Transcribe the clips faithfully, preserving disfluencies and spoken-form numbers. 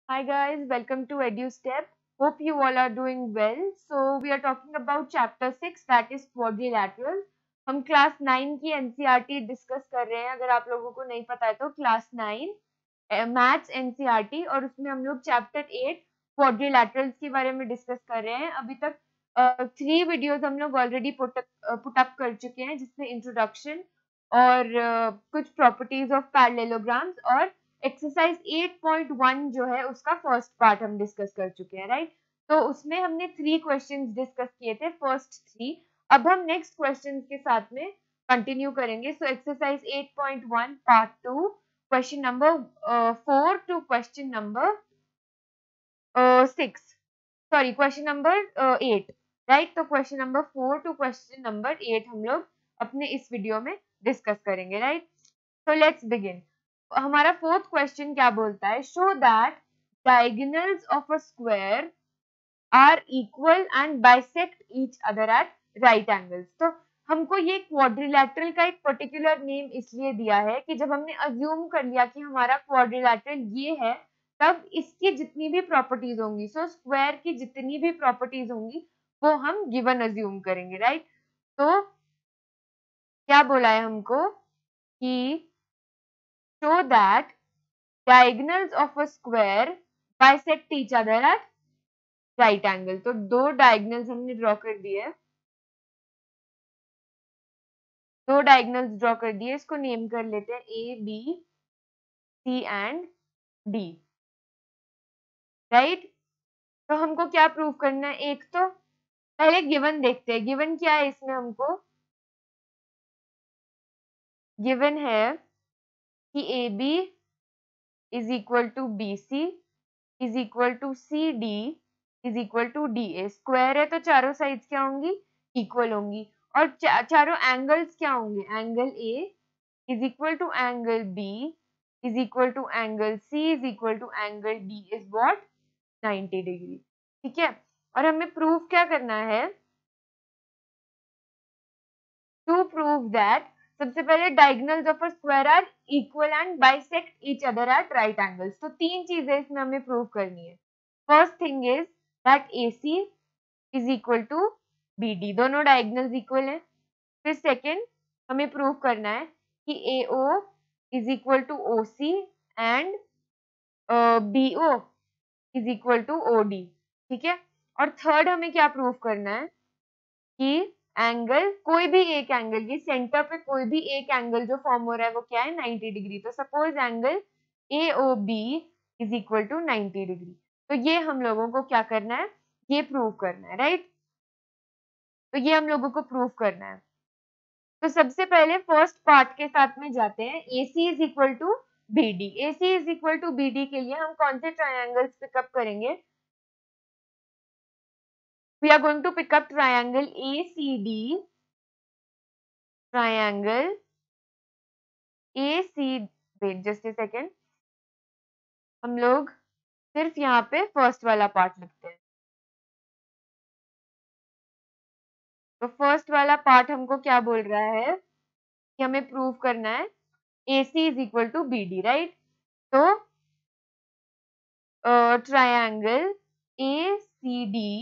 Hi guys, welcome to EduStep. Hope you all are doing well. So we are talking about chapter six, that is quadrilaterals. हम class nine की NCERT discuss कर रहे हैं. अगर आप लोगों को नहीं पता है तो क्लास नाइन मैथ्स एनसीईआरटी और उसमें हम लोग चैप्टर एट क्वाड्रिलैटरल्स के बारे में डिस्कस कर रहे हैं. अभी तक थ्री uh, वीडियोस हम लोग ऑलरेडी पुट अप कर चुके हैं, जिसमें इंट्रोडक्शन और uh, कुछ प्रॉपर्टीज ऑफ पैरेललोग्राम्स और एक्सरसाइज एट पॉइंट वन जो है उसका फर्स्ट पार्ट हम डिस्कस कर चुके हैं, राइट. तो उसमें हमने थ्री क्वेश्चंस डिस्कस किए थे, फर्स्ट थ्री. अब हम नेक्स्ट क्वेश्चंस के साथ में कंटिन्यू करेंगे. So exercise eight point one part two, question number four to question number six, sorry question number eight, right. तो question number four to question number eight हम लोग अपने इस वीडियो में डिस्कस करेंगे, राइट. So let's begin. हमारा fourth question क्या बोलता है? Show that diagonals of a square are equal and bisect each other at right angles. तो हमको ये क्वाड्रिलैटरल का एक पर्टिकुलर नेम इसलिए दिया है कि जब हमने अज्यूम कर लिया कि हमारा क्वाड्रिलैटरल ये है, तब इसकी जितनी भी प्रॉपर्टीज होंगी, सो स्क्वायर की जितनी भी प्रॉपर्टीज होंगी वो हम गिवन अज्यूम करेंगे, राइट. तो क्या बोला है हमको कि show that diagonals of a square bisect each other at right angle. तो दो डायगनल्स हमने ड्रॉ कर दिए, दो डायगनल्स ड्रॉ कर दिए. इसको नेम कर लेते हैं A B C and D, right. तो हमको क्या प्रूव करना है? एक तो पहले गिवन देखते हैं. गिवन क्या है इसमें? हमको गिवन है कि A B is equal to B C is equal to C D is equal to D A. Square है तो चारों साइड्स क्या होंगी? इक्वल होंगी. और चा, चारों एंगल्स क्या होंगे? Angle A is equal to angle B is equal to angle C is equal to angle D is what? Ninety degree. ठीक है. और हमें प्रूफ क्या करना है? टू प्रूव दैट, सबसे पहले diagonals of a square are equal and bisect each other at right angles. तो तीन चीजें इसमें हमें प्रूव करनी है. First thing is that A C is equal to B D, दोनों डायगोनल्स इक्वल है. फिर सेकेंड हमें प्रूव करना है कि A O is equal to O C and B O is equal to O D. ठीक है. और थर्ड हमें क्या प्रूव करना है कि एंगल, कोई भी एक एंगल, ये सेंटर पे कोई भी एक एंगल जो फॉर्म हो रहा है वो क्या है? Ninety degree. तो suppose angle A O B is equal to ninety degree. तो ये हम लोगों को क्या करना है? ये प्रूव करना है, राइट. तो ये हम लोगों को प्रूव करना है. तो सबसे पहले फर्स्ट पार्ट के साथ में जाते हैं. A C is equal to B D. A C is equal to B D के लिए हम कौन से ट्रायंगल्स पिकअप करेंगे? We are going to pick up triangle A C D, triangle A C. Wait just a second, हम लोग सिर्फ यहाँ पे फर्स्ट वाला पार्ट लिखते हैं. तो फर्स्ट वाला पार्ट हमको क्या बोल रहा है कि हमें प्रूव करना है A C is equal to B D, right. तो triangle A C D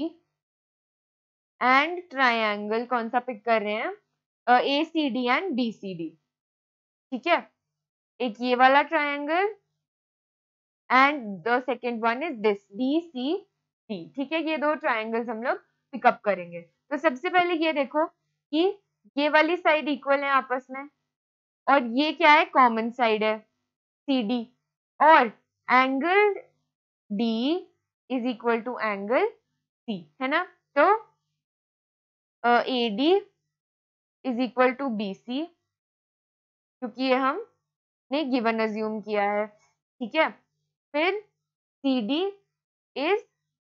and triangle कौन सा पिक कर रहे हैं? A C D and B C D. ठीक है. एक ये वाला triangle and the second one is this B C D. ठीक है. ये दो ट्रायंगल्स हम लोग पिकअप करेंगे. तो सबसे पहले ये देखो कि ये वाली साइड इक्वल है आपस में, और ये क्या है? कॉमन साइड है सी डी. और angle D is equal to angle C, है ना. तो A D is equal to B C, क्योंकि ये हमने गिवन अज्यूम किया है. ठीक है. फिर C D is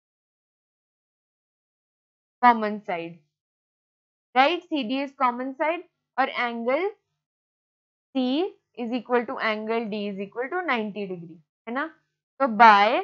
common side, right. C D is common side और angle C is equal to angle D is equal to ninety degree, है ना. तो by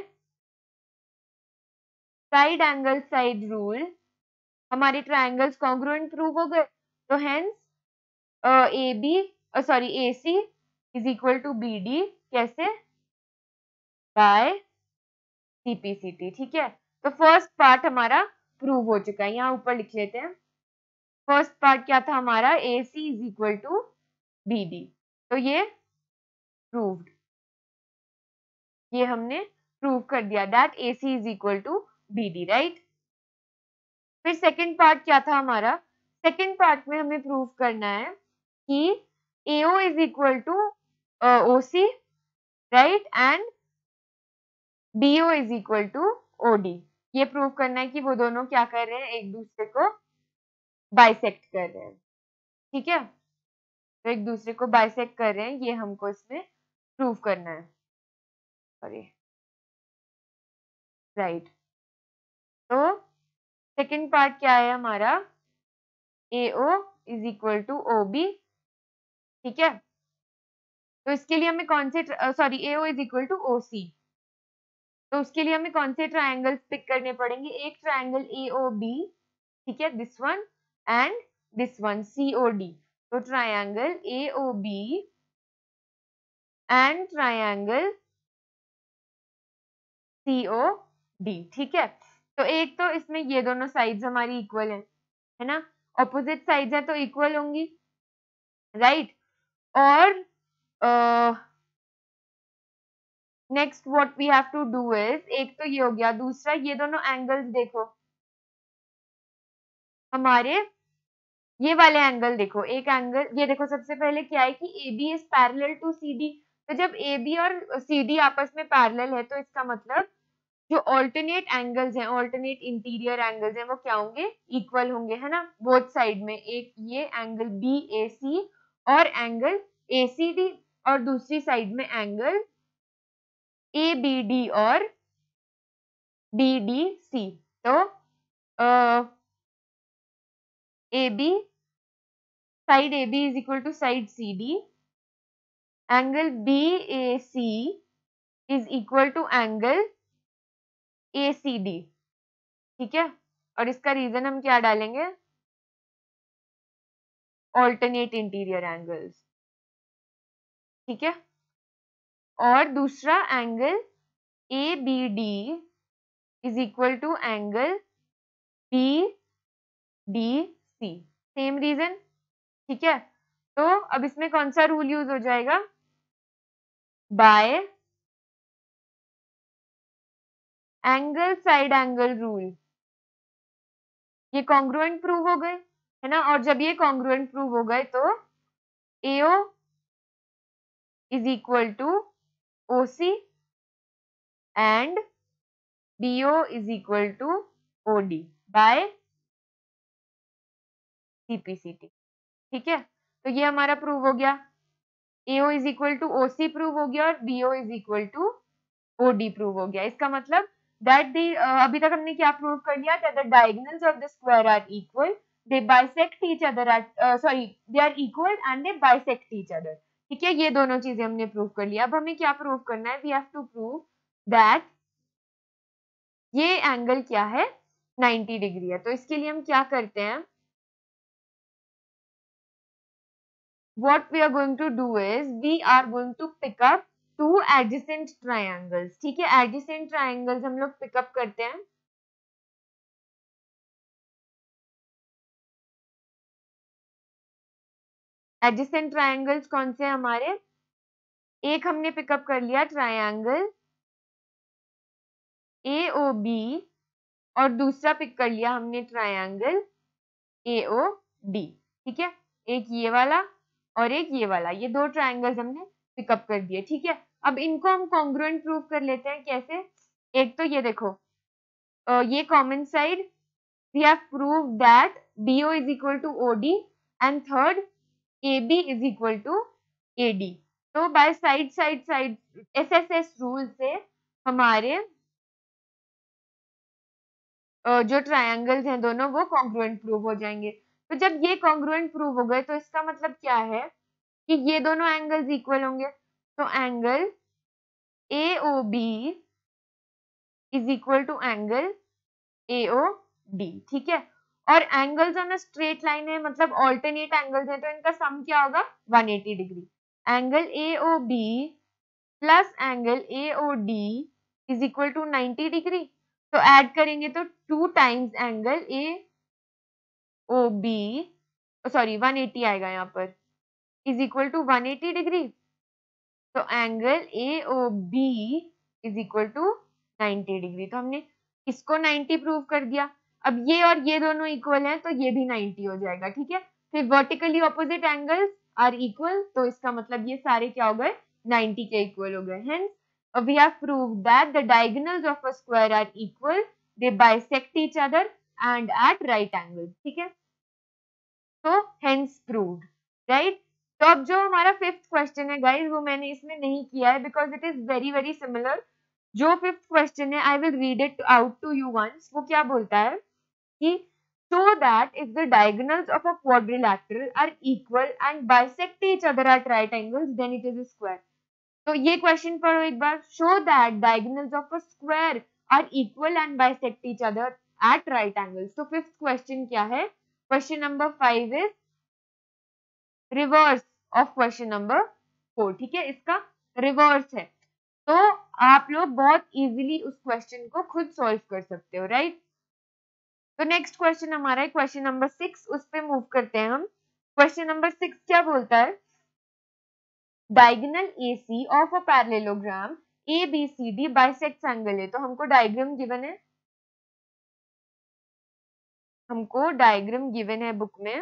side angle side rule हमारे ट्रायंगल्स कॉन्ग्रुएंट प्रूव हो गए. तो hence A B sorry A C is equal to B D. कैसे? By CPCT, ठीक है। तो फर्स्ट पार्ट हमारा प्रूव हो चुका है, यहाँ ऊपर लिख लेते हैं। फर्स्ट पार्ट क्या था हमारा, A C is equal to B D, तो ये प्रूव्ड, ये हमने प्रूव कर दिया that A C is equal to B D, right. फिर सेकंड पार्ट क्या था हमारा, सेकंड पार्ट में हमें प्रूव करना है कि AO is equal to OC, right, and BO is equal to OD. ये प्रूव करना है कि वो दोनों क्या कर रहे हैं, एक दूसरे को बाइसेक्ट कर रहे हैं, ठीक है। तो एक दूसरे को बाइसेक्ट कर रहे हैं, ये हमको इसमें प्रूव करना है, सॉरी, राइट। तो सेकंड पार्ट क्या है हमारा, AO is equal to OB, ठीक है। तो इसके लिए हमें कौन से, sorry, AO is equal to OC, तो उसके लिए हमें कौन से ट्रायंगल्स पिक करने पड़ेंगे, एक ट्रायंगल एओबी, ठीक है, this one, and this one COD. तो triangle AOB and triangle COD, ठीक है। तो एक तो इसमें ये दोनों साइड्स हमारी इक्वल है, है ना, ऑपोजिट साइड्स है तो इक्वल होंगी, राइट। और next what we have to do is, एक तो ये हो गया, दूसरा ये दोनों एंगल्स देखो हमारे, ये वाले एंगल देखो, एक एंगल ये देखो, सबसे पहले क्या है कि A B is parallel to C D. तो जब ए बी और सी डी आपस में पैरेलल है तो इसका मतलब जो ऑल्टरनेट एंगल्स हैं, ऑल्टरनेट इंटीरियर एंगल्स हैं, वो क्या होंगे, इक्वल होंगे, है ना, बोथ साइड में। एक ये एंगल बी ए सी और एंगल ए सी डी, और दूसरी साइड में एंगल ए बी डी और बी डी सी। तो A B, side A B is equal to side C D, angle B A C is equal to angle A C D, ठीक है। और इसका reason हम क्या डालेंगे, ऑल्टरनेट इंटीरियर एंगल्स, ठीक है। और दूसरा angle A B D is equal to angle B D C, same reason, ठीक है। तो अब इसमें कौन सा रूल यूज हो जाएगा, by angle side angle rule. ये कॉन्ग्रुएंट प्रूव हो गए, है ना, और जब ये कॉन्ग्रुएंट प्रूव हो गए तो AO is equal to OC and BO is equal to OD by CPCT, ठीक है। तो ये हमारा प्रूव हो गया, AO is equal to OC prove हो गया और BO is equal to OD prove हो गया। इसका मतलब दैट दी, अभी तक हमने क्या प्रूव कर लिया, that the diagonals of the square are equal, they bisect each other at, sorry, they are equal and they bisect each other, ठीक है। ये दोनों चीजें हमने प्रूव कर लिया। अब हमें क्या प्रूव करना है, we have to prove that ये एंगल क्या है, नाइंटी डिग्री है। तो इसके लिए हम क्या करते हैं, what we are going to do is we are going to pick up two adjacent triangles, ठीक है। adjacent triangles हम लोग pick up करते हैं, adjacent triangles कौन से हमारे, एक हमने pick up कर लिया triangle A O B और दूसरा पिक कर लिया हमने ट्रायंगल A O D, ठीक है। एक ये वाला और एक ये वाला, ये दो ट्रायंगल्स हमने पिकअप कर दिए, ठीक है। अब इनको हम कॉन्ग्रुएंट प्रूव कर लेते हैं, कैसे, एक तो ये देखो, uh, ये common side, we have prove that B O is equal to O D and third A B is equal to A D। तो by side side side S S S rule से हमारे जो triangles हैं दोनों वो congruent prove हो जाएंगे। तो जब ये कॉन्ग्रुएंट प्रूव हो गए तो इसका मतलब क्या है कि ये दोनों एंगल्स इक्वल होंगे। तो angle A O B is equal to angle A O D, ठीक है। और angles on a straight line है, मतलब ऑल्टरनेट एंगल्स हैं, तो इनका सम क्या होगा, one eighty degree. Angle A O B plus angle A O D is equal to ninety degree. तो ऐड करेंगे तो two times angle A O B, sorry one eighty आएगा यहाँ पर, is equal to one eighty degree. तो angle A O B is equal to ninety degree. तो हमने इसको नाइन्टी प्रूव कर दिया। अब ये और ये दोनों इक्वल हैं तो ये भी नाइन्टी हो जाएगा, ठीक है। फिर vertically opposite angles are equal, तो इसका मतलब ये सारे क्या हो गए, नाइन्टी के इक्वल हो गए। Hence we have proved that the diagonals of a square are equal, they bisect each other and at right angles, ठीक है। तो हेंस प्रूव्ड, राइट। तो अब जो हमारा फिफ्थ क्वेश्चन है गाइस, वो मैंने इसमें नहीं किया है because it is very very similar. जो फिफ्थ क्वेश्चन है, I will read it out to you once. वो क्या बोलता है कि show that if the diagonals of a quadrilateral are equal and bisect each other at right angles, then it is a square. तो ये question पढ़ो एक बार। show that diagonals of a square are equal and bisect each other at right angles. तो fifth question क्या है? Question number five is reverse of question number four, ठीक है, इसका रिवर्स है। तो आप लोग बहुत इजीली उस क्वेश्चन को खुद सॉल्व कर सकते हो, राइट। तो नेक्स्ट क्वेश्चन हमारा है क्वेश्चन नंबर सिक्स, उस पे मूव करते हैं हम। क्वेश्चन नंबर सिक्स क्या बोलता है? Diagonal AC of a parallelogram A B C D bisects angle है। तो हमको डायग्राम गिवन है, हमको डायग्राम गिवन है बुक में,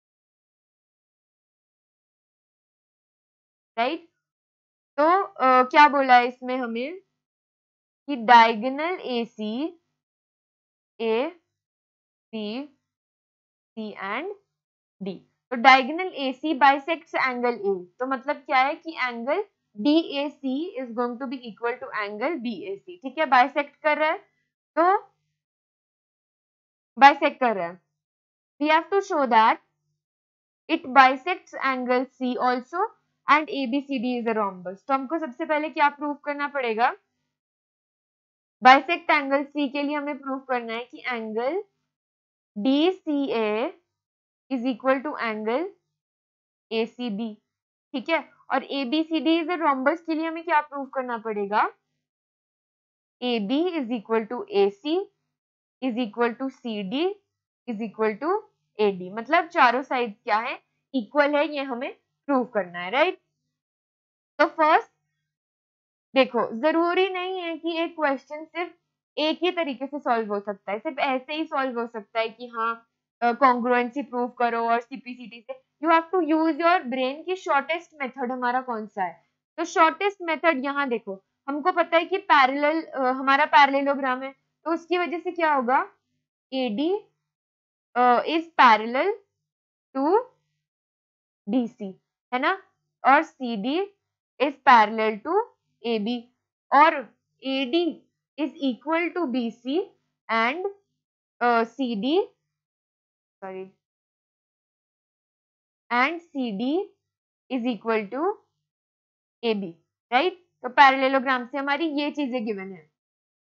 राइट। तो uh, क्या बोला है इसमें हमें कि diagonal AC A B C and D. तो diagonal AC bisects angle A, तो मतलब क्या है कि angle D A C is going to be equal to angle B A C, ठीक है। बाइसेक्ट कर रहा है, तो बाइसेक्ट कर रहा है, we have to show that it bisects angle C also and A B C D is a rhombus. तो हमको सबसे पहले क्या प्रूव करना पड़ेगा? बाइसेक्ट एंगल सी के लिए हमें प्रूव करना है कि angle D C A is equal to angle A C B, ठीक है। और A B C D is a rhombus के लिए हमें क्या प्रूव करना पड़ेगा? A B is equal to A C is equal to C D is equal to A D. मतलब चारों साइड क्या है, इक्वल है, ये हमें प्रूव करना है, राइट। तो फर्स्ट देखो, जरूरी नहीं है कि एक क्वेश्चन सिर्फ एक ही तरीके से सॉल्व हो सकता है, सिर्फ ऐसे ही सॉल्व हो सकता है कि हाँ कॉन्ग्रुएंसी प्रूव करो और सीपीसीटी से। You have to use your brain की शॉर्टेस्ट मेथड हमारा कौन सा है। तो शॉर्टेस्ट मेथड यहाँ देखो, हमको पता है कि पैरेलल हमारा पैरेललोग्राम है, तो उसकी वजह से क्या होगा, AD is parallel to DC, है ना, और CD is parallel to AB, और AD is equal to BC and CD sorry and CD is equal to AB, right. तो पैरेललोग्राम से हमारी ये चीजें गिवन है,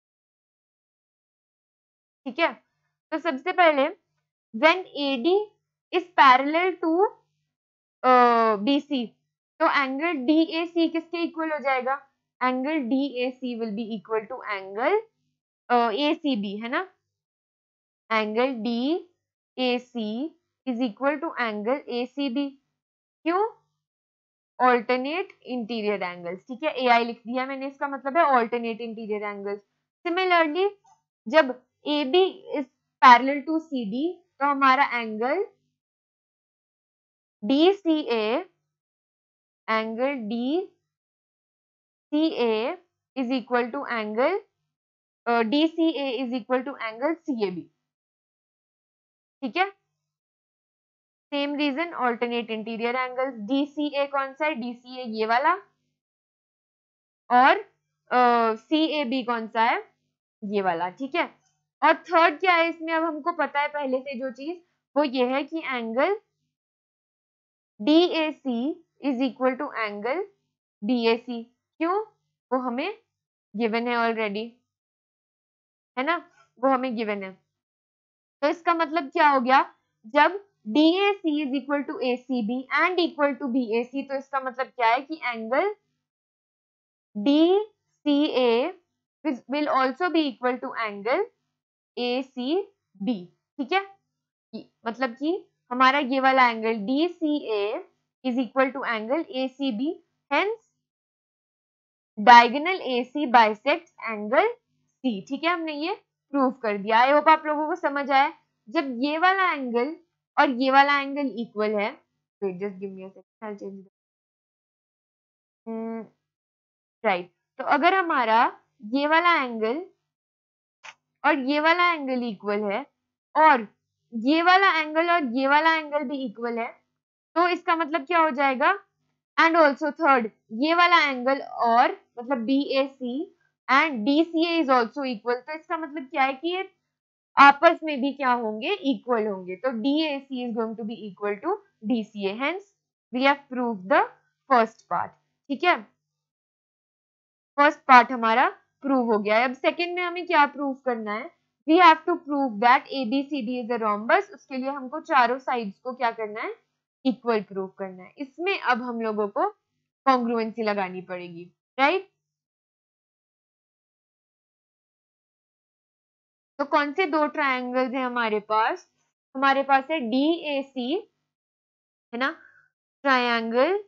ठीक है। तो सबसे पहले when AD is parallel to BC, तो एंगल डी ए सी किसके इक्वल हो जाएगा? Angle D A C will be equal to angle A C B, है ना। Angle D A C is equal to angle A C B. क्यों? Alternate interior angles, ठीक है, ए आई लिख दिया मैंने, इसका मतलब है ऑल्टरनेट इंटीरियर एंगल्स। सिमिलरली जब A B is parallel to C D, तो हमारा angle D C A angle D C A is equal to angle D C A is equal to angle C A B, ठीक है। Same reason, alternate interior angles. D C A कौन सा है? D C ए ये वाला, और सी A B कौन सा है? ये वाला, ठीक है। और थर्ड क्या है इसमें, अब हमको पता है पहले से जो चीज, वो ये है कि angle D A C is equal to angle B A C. क्यों? वो हमें गिवन है ऑलरेडी, है ना, वो हमें गिवन है। तो इसका मतलब क्या हो गया, जब D A C is equal to A C B and equal to B A C, तो इसका मतलब क्या है कि angle D C A will also be equal to angle A C B, ठीक है, मतलब कि हमारा ये वाला angle D C A is equal to angle A C B, hence diagonal A C bisects angle C, ठीक है, हमने ये प्रूव कर दिया। आई होप आप लोगों को समझ आया। जब ये वाला एंगल और ये वाला एंगल इक्वल है, wait just give me a second, I change right, तो अगर हमारा ये वाला एंगल और ये वाला एंगल इक्वल है और ये वाला एंगल और ये वाला एंगल भी इक्वल है, तो इसका मतलब क्या हो जाएगा, एंड ऑल्सो थर्ड ये वाला एंगल और मतलब B A C and D C A is also equal, तो इसका मतलब क्या है कि ये आपस में भी क्या होंगे, इक्वल होंगे, तो D A C is going to be equal to D C A, hence we have proved the first part, ठीक है, फर्स्ट पार्ट हमारा प्रूव हो गया है। अब सेकंड में हमें क्या प्रूव करना है, we have to prove that A B C D is a rhombus, उसके लिए हमको चारों साइड्स को क्या करना है, इक्वल प्रूव करना है। इसमें अब हम लोगों को कॉन्ग्रुएंसी लगानी पड़ेगी, राइट। तो कौन से दो ट्रायंगल्स हैं हमारे पास, हमारे पास है डी ए सी, है ना, triangle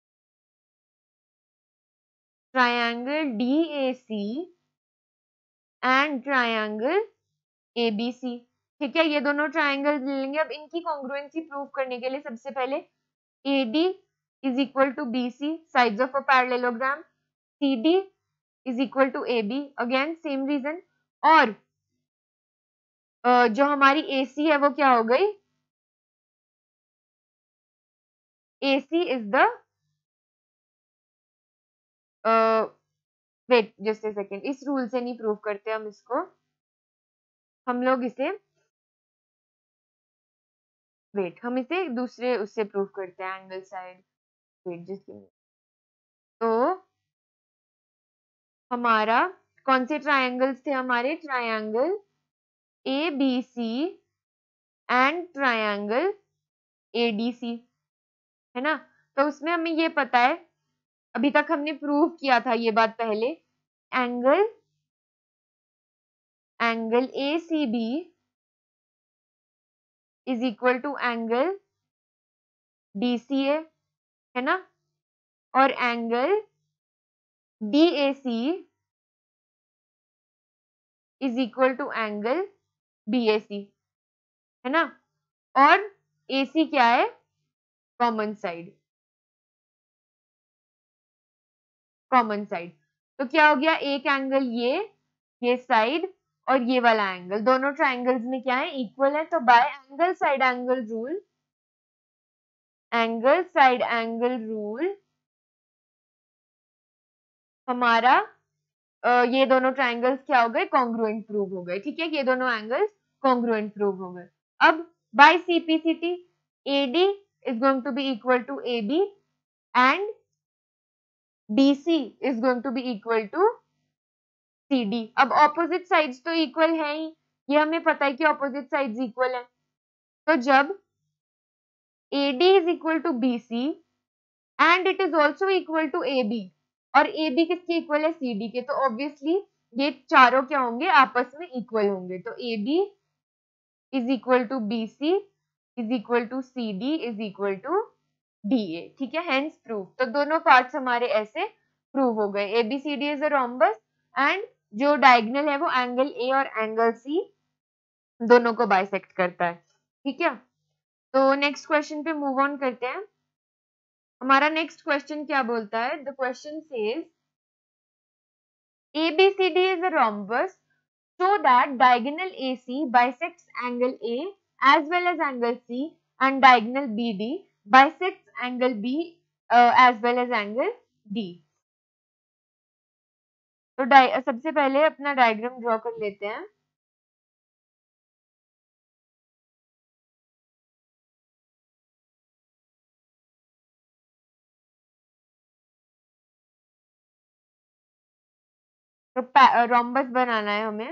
triangle D A C and triangle A B C, ठीक है, ये दोनों ट्रायंगल लेंगे। अब इनकी कॉन्ग्रुएंसी प्रूव करने के लिए सबसे पहले A D is equal to B C, sides of a parallelogram, C D is equal to A B, again same reason, और uh, जो हमारी ए सी है वो क्या हो गई, A C is the wait just a second, इस rule से नहीं प्रूव करते हम इसको, हम लोग इसे वेट हम इसे दूसरे उससे प्रूव करते हैं, एंगल साइड, वेट जस्ट तो हमारा कौन से ट्रायंगल्स थे, हमारे triangle A B C and triangle A D C, है ना, तो उसमें हमें ये पता है, अभी तक हमने प्रूव किया था ये बात पहले, angle angle A C B is equal to angle D C A, है ना, और angle D A C is equal to angle B A C, है ना, और ए सी क्या है, कॉमन साइड, कॉमन साइड, तो क्या हो गया, एक एंगल ये ये साइड और ये वाला एंगल, दोनों ट्रायंगल्स में क्या है, इक्वल है, तो by angle side angle rule, angle side angle rule हमारा आ, ये दोनों ट्रायंगल्स क्या हो गए, कॉन्ग्रुएंट प्रूव हो गए, ठीक है, ये दोनों एंगल्स कॉन्ग्रुएंट प्रूव हो गए। अब by CPCT AD is going to be equal to AB and BC is going to be equal to CD. अब ऑपोजिट साइड्स तो इक्वल है ही, ये हमें पता है कि ऑपोजिट साइड्स इक्वल है, तो जब AD is equal to BC and it is also equal to AB, और ए बी किसके इक्वल है, सी डी के, तो ऑब्वियसली ये चारों क्या होंगे, आपस में इक्वल होंगे, तो A B is equal to B C is equal to C D is equal to D A, ठीक है, हेंस प्रूव, तो दोनों पार्ट्स हमारे ऐसे प्रूव हो गए, A B C D is a rhombus and जो डायगोनल है वो एंगल ए और एंगल सी दोनों को बाइसेक्ट करता है, ठीक है। तो नेक्स्ट क्वेश्चन पे मूव ऑन करते हैं। हमारा नेक्स्ट क्वेश्चन क्या बोलता है, the question says A B C D is a rhombus, so that diagonal A C bisects angle A as well as angle C, and diagonal B D bisects angle B uh, as well as angle D. तो सबसे पहले अपना diagram draw कर लेते हैं। तो rhombus बनाना है हमें,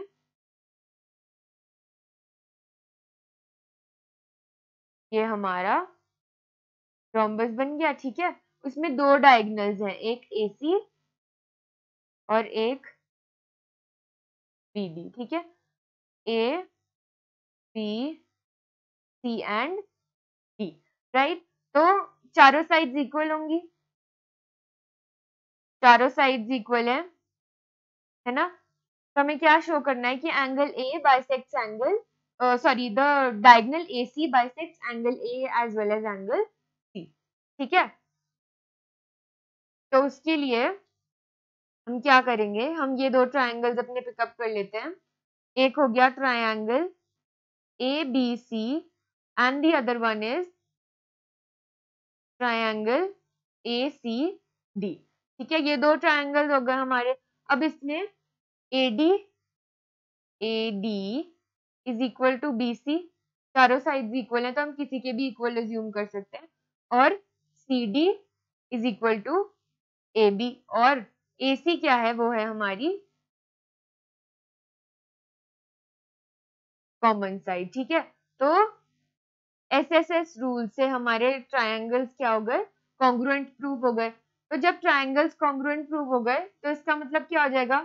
ये हमारा रोम्बस बन गया, ठीक है, उसमें दो डायगोनल्स हैं, एक ए सी और एक बी डी, ठीक है, A B C and D, right. तो चारों साइड्स इक्वल होंगी, चारों साइड्स इक्वल है है ना। तो हमें क्या शो करना है कि angle A bisects angle, sorry the diagonal A C bisects angle A as well as angle C, ठीक है। तो उसके लिए हम क्या करेंगे, हम ये दो ट्रायंगल्स अपने पिकअप कर लेते हैं। एक हो गया triangle A B C and the other one is triangle A C D, ठीक है। ये दो ट्रायंगल्स हो गए हमारे। अब इसमें A D A D is equal to B C, चारों साइड्स इक्वल है तो हम किसी के भी इक्वल एज्यूम कर सकते हैं, और C D is equal to A B, और ए सी क्या है, वो है हमारी कॉमन साइड, ठीक है। तो एस एस एस रूल से हमारे ट्रायंगल्स क्या हो गए, कॉन्ग्रुएंट प्रूव हो गए। तो जब ट्रायंगल्स कॉन्ग्रुएंट प्रूव हो गए तो इसका मतलब क्या हो जाएगा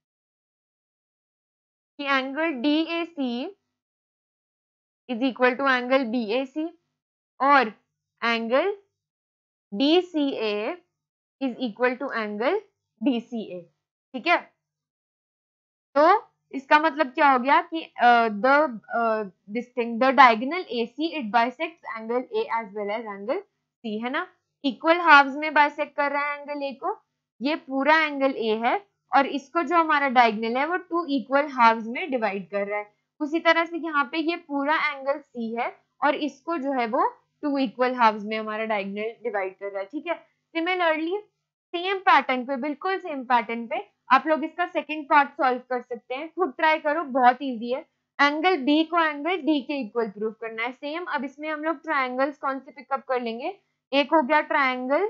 कि angle D A C is equal to angle B A C, और angle D C A is equal to angle D C A, ठीक है। तो इसका मतलब क्या हो गया कि the this thing the diagonal AC it bisects angle A as well as angle C, है ना। इक्वल हाफ्स में बाइसेक्ट कर रहा है एंगल ए को, ये पूरा एंगल ए है, और इसको जो हमारा डायगोनल है वो टू इक्वल हाफ्स में डिवाइड कर रहा है। उसी तरह से यहाँ पे ये पूरा एंगल सी है, और इसको जो है वो टू इक्वल हाफ्स में हमारा डायगोनल डिवाइड कर रहा है, ठीक है। सिमिलरली सेम पैटर्न पे, बिल्कुल सेम पैटर्न पे आप लोग इसका सेकंड पार्ट सॉल्व कर सकते हैं, खुद ट्राई करो, बहुत इजी है। एंगल बी को एंगल डी के इक्वल प्रूव करना है, सेम। अब इसमें हम लोग ट्रायंगल्स कौन से पिकअप कर लेंगे, एक हो गया ट्रायंगल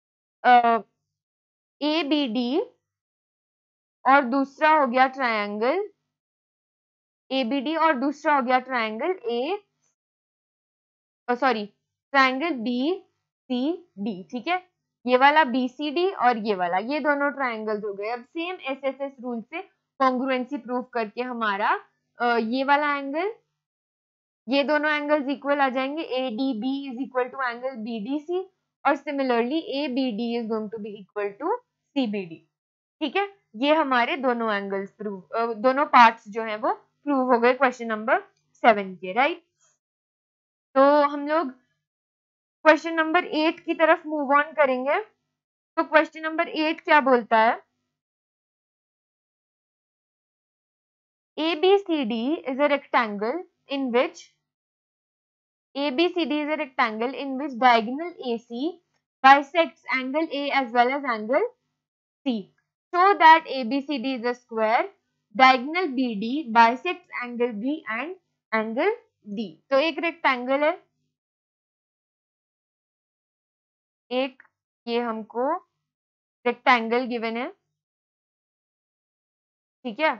ए बी डी, और दूसरा हो गया ट्रायंगल ए बी डी, और दूसरा हो गया triangle A sorry triangle B C D, ठीक है। ये वाला बी सी डी और ये वाला, ये दोनों ट्रायंगल्स हो गए। अब same S S S rule से कॉन्ग्रुएंसी प्रूव करके हमारा आ, ये वाला एंगल, ये दोनों एंगल्स इक्वल आ जाएंगे, A D B is equal to angle B D C, और similarly A B D is going to be equal to C B D, ठीक है। ये हमारे दोनों एंगल्स प्रूव, दोनों पार्ट्स जो है वो प्रूव हो गए क्वेश्चन नंबर सेवन के, राइट। तो हम लोग क्वेश्चन नंबर एट की तरफ मूव ऑन करेंगे। तो क्वेश्चन नंबर एट क्या बोलता है, A B C D is a rectangle in which A B C D is a rectangle in which diagonal A C bisects angle A as well as angle C. So that A B C D is a square. Diagonal B D bisects angle B and angle D. तो एक rectangle है, एक ये हमको rectangle given है, ठीक है,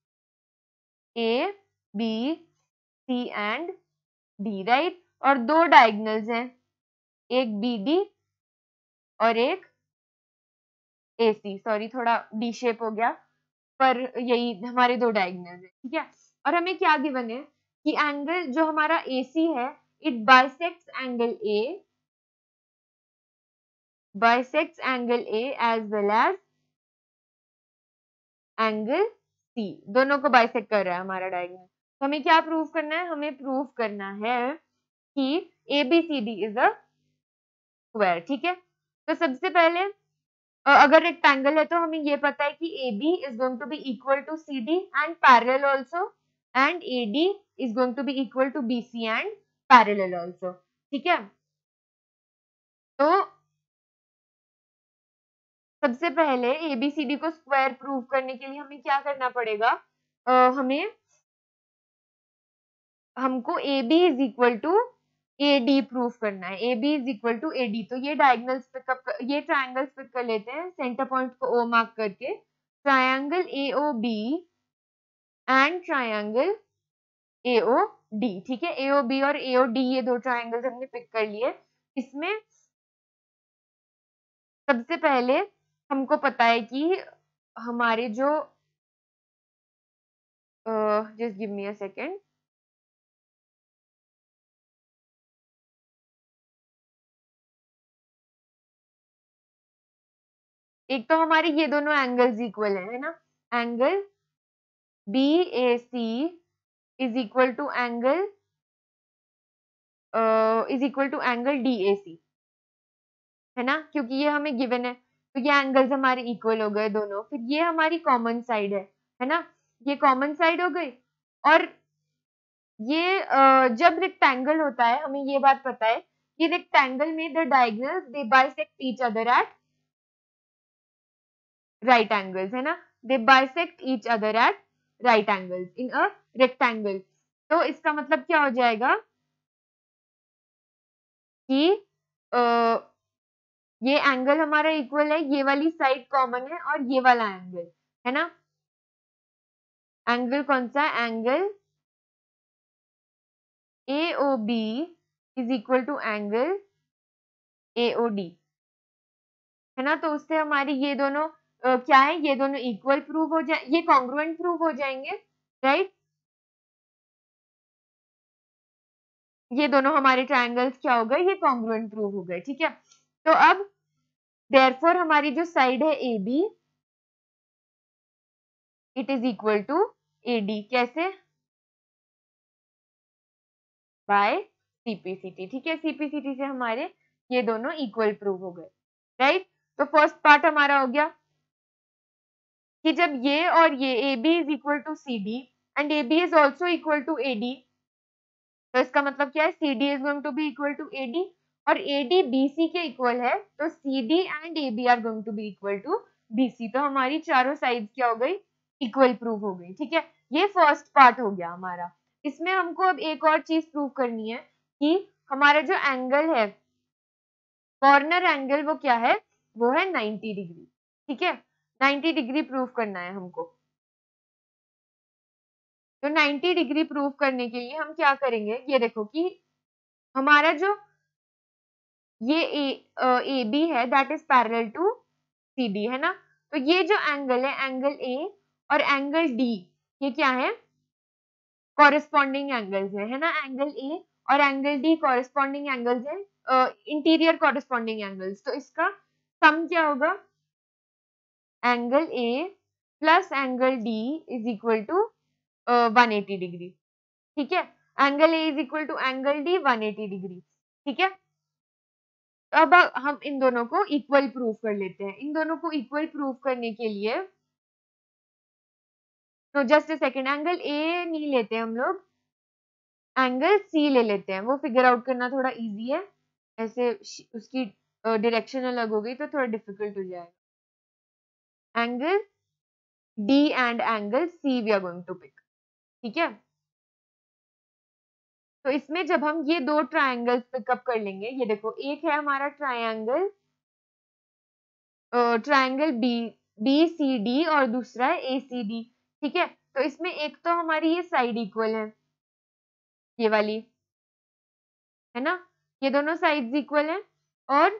A B C and D, right. और दो डायगोनल्स हैं, एक बी डी और एक ए सी, सॉरी थोड़ा डी शेप हो गया, पर यही हमारे दो डायगोनल्स हैं, ठीक है। और हमें क्या गिवन है कि एंगल जो हमारा ए सी है it bisects angle A, bisects angle A as well as angle C, दोनों को बाइसेक्ट कर रहा है हमारा डायगोनल। तो हमें क्या प्रूव करना है, हमें प्रूव करना है कि A B C D is a square, ठीक है। तो सबसे पहले अगर रेक्टेंगल है तो हमें ये पता है कि A B is going to be equal to C D and parallel also, and A D is going to be equal to B C and parallel also, ठीक है। तो सबसे पहले ए बी सी डी को square prove करने के लिए हमें क्या करना पड़ेगा, uh, हमें हमको A B is equal to A D prove करना है, A B is equal to A D. तो ये डायगोनल्स पिकअप, ये ट्रायंगल्स पिक कर लेते हैं सेंटर पॉइंट को ओ मार्क करके, triangle A O B and triangle A O D, ठीक है। ए ओ बी और ए ओ डी ये दो ट्रायंगल्स हमने पिक कर लिए। इसमें सबसे पहले हमको पता है कि हमारे जो just give me a second. एक तो हमारे ये दोनों एंगल्स इक्वल है, है ना, angle B A C is equal to angle is equal to angle D A C, है ना, क्योंकि ये हमें गिवन है, तो ये एंगल्स हमारे इक्वल हो गए दोनों। फिर ये हमारी कॉमन साइड है है ना, ये कॉमन साइड हो गई। और ये uh, जब रेक्टेंगल होता है, हमें ये बात पता है कि रेक्टेंगल में the diagonals they bisect each other at right angles, है ना, they bisect each other at right angles in a rectangle. तो इसका मतलब क्या हो जाएगा कि uh, ये एंगल हमारा इक्वल है, ये वाली साइड कॉमन है और ये वाला एंगल, है ना, एंगल कौन सा है, angle A O B is equal to angle A O D, है ना। तो उससे हमारी ये दोनों uh, क्या है, ये दोनों इक्वल प्रूव हो जाए, ये कॉन्ग्रुएंट प्रूव हो जाएंगे, राइट। ये दोनों हमारे ट्रायंगल्स क्या हो गए, ये कॉन्ग्रुएंट प्रूव हो गए, ठीक है। तो अब देयरफॉर हमारी जो साइड है A B, it is equal to A D, कैसे, बाय सीपीसीटी, ठीक है, सीपीसीटी से हमारे ये दोनों इक्वल प्रूव हो गए, राइट। तो फर्स्ट पार्ट हमारा हो गया कि जब ये और ये A B is equal to C D and A B is also equal to A D, तो इसका मतलब क्या है, C D is going to be equal to A D, और ए डी बी सी के इक्वल है, तो C D and A B are going to be equal to B C. तो हमारी चारों साइड्स क्या हो गई, इक्वल प्रूव हो गई, ठीक है। ये फर्स्ट पार्ट हो गया हमारा। इसमें हमको अब एक और चीज प्रूव करनी है कि हमारा जो एंगल है, कॉर्नर एंगल, वो क्या है, वो है नाइंटी डिग्री, ठीक है, नाइंटी डिग्री प्रूव करना है हमको। तो नाइंटी डिग्री प्रूव करने के लिए हम क्या करेंगे, ये देखो कि हमारा जो ये ए बी है that is parallel to C D, है ना। तो ये जो एंगल है, एंगल ए और एंगल डी, ये क्या है, कॉरेस्पॉन्डिंग एंगल्स है, है ना, एंगल ए और एंगल डी कॉरेस्पॉन्डिंग एंगल्स है, इंटीरियर कॉरेस्पॉन्डिंग एंगल्स। तो इसका सम क्या होगा, angle A plus angle D is equal to one eighty degree, ठीक है, angle A is equal to angle D one eighty degree, ठीक है। अब हम इन दोनों को इक्वल प्रूव कर लेते हैं। इन दोनों को इक्वल प्रूव करने के लिए तो just a second, angle A नहीं लेते हम लोग, एंगल सी ले लेते हैं, वो फिगर आउट करना थोड़ा इजी है, ऐसे उसकी डायरेक्शन अलग हो गई तो थोड़ा डिफिकल्ट हो जाएगा। Angle D and angle C we are going to pick, ठीक है। तो इसमें जब हम ये दो ट्रायंगल्स पिकअप कर लेंगे, ये देखो, एक है हमारा triangle triangle B B C D और दूसरा है ए सी डी, ठीक है। तो इसमें एक तो हमारी ये साइड इक्वल है, ये वाली, है ना, ये दोनों साइड्स इक्वल है, और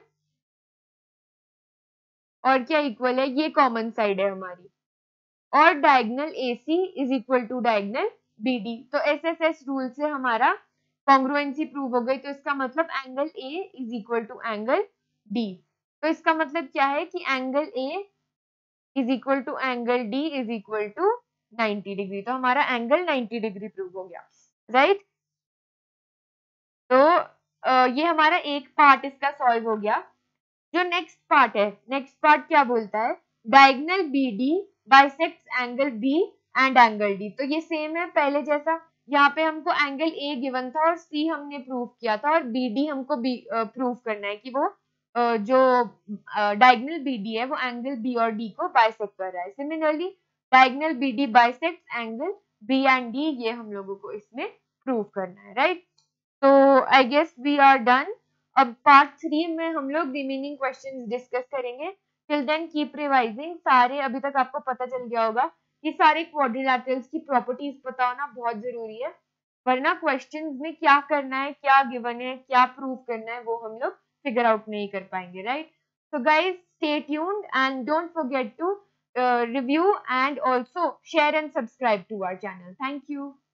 और क्या इक्वल है, ये कॉमन साइड है हमारी, और diagonal A C is equal to diagonal B D. तो एस एस एस रूल से हमारा कॉन्ग्रुएंसी प्रूव हो गई। तो इसका मतलब angle A is equal to angle D. तो इसका मतलब क्या है कि angle A is equal to angle D is equal to ninety degree. तो हमारा एंगल नाइंटी डिग्री प्रूव हो गया, राइट। तो आ, ये हमारा एक पार्ट इसका सॉल्व हो गया। जो नेक्स्ट पार्ट है, नेक्स्ट पार्ट क्या बोलता है, diagonal B D bisects angle B and angle D. तो ये सेम है पहले जैसा, यहाँ पे हमको एंगल ए गिवन था और सी हमने प्रूव किया था, और बी डी हमको बी प्रूव करना है कि वो uh, जो डायगोनल बी डी है वो एंगल बी और डी को बाइसेक्ट कर रहा है। Similarly diagonal B D bisects angle B and D, ये हम लोगों को इसमें प्रूव करना है, राइट। तो I guess we are done. अब पार्ट थ्री में हम लोग रिमेनिंग क्वेश्चंस डिस्कस करेंगे। Till then keep revising. सारे अभी तक आपको पता चल गया होगा कि सारे क्वाड्रिलैटरल्स की प्रॉपर्टीज पता होना बहुत जरूरी है, वरना क्वेश्चंस में क्या करना है, क्या गिवन है, क्या प्रूव करना है, वो हम लोग फिगर आउट नहीं कर पाएंगे, right. So guys stay tuned and don't forget to uh, review and also share and subscribe to our channel. Thank you.